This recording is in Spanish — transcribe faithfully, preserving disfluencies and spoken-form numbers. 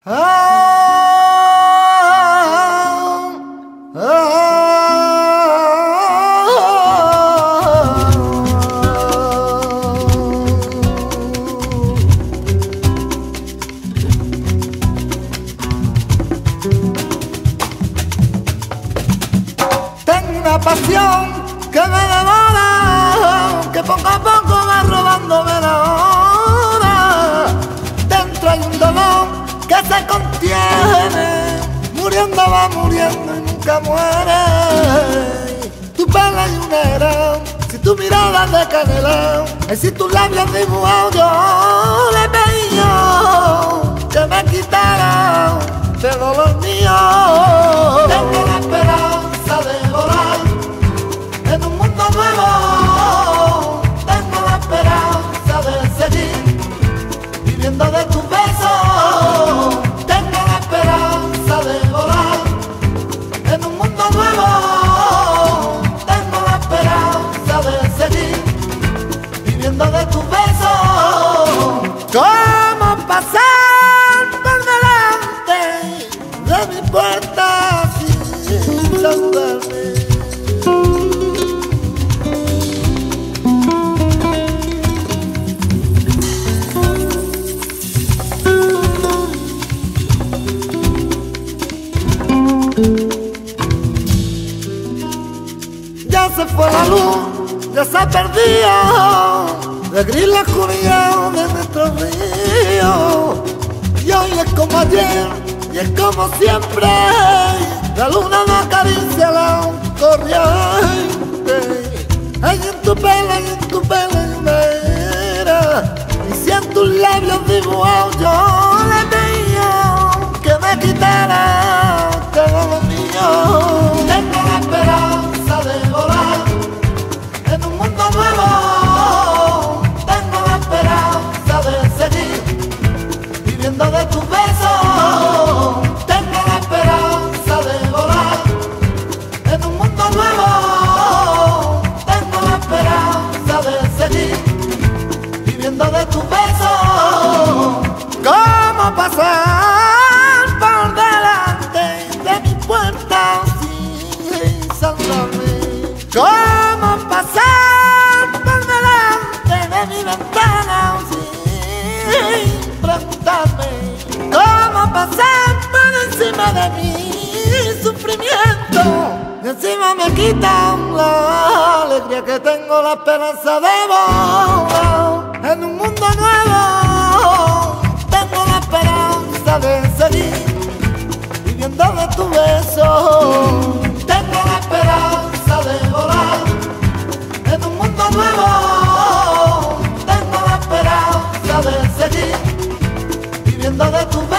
Tengo una pasión que me devora, que poco a poco va robándome la hora. Dentro hay un dolor que se contiene, muriendo va muriendo y nunca muere. Tu pelo es un negro, si tu mirada es de canela, y si tus labios dibujados, yo le pedí que me quitara de dolor mío. Tengo la esperanza de volar en un mundo nuevo, tengo la esperanza de seguir viviendo de tus besos, tengo la esperanza de volar en un mundo nuevo, tengo la esperanza de seguir viviendo de tus besos. ¿Cómo pasar por delante de mi puerta sin saludarme? Ya se fue la luz, ya se perdió, de gris la oscuridad de nuestro río. Y hoy es como ayer, y es como siempre, la luna no acaricia la corriente. Hay en tu pelo, hay en tu pelo hay una era, y si en tus labios dibujados yo le pedí que me quitara todo lo mío. Tengo la esperanza de volar en un mundo nuevo, tengo la esperanza de seguir viviendo de tus besos, tengo la esperanza de volar en un mundo nuevo, tengo la esperanza de seguir viviendo de tus besos. ¿Cómo pasar por delante de mi puerta sin saludarme? ¿Cómo pasar por delante de mi ventana sin preguntarme? ¿Cómo pasar por encima de mi sufrimiento? Y encima me quitan la alegría que tengo, la esperanza de volar en un mundo nuevo. Tengo la esperanza de seguir viviendo de tu beso. Tengo la esperanza de volar en un mundo nuevo. Tengo la esperanza de seguir viviendo de tu beso.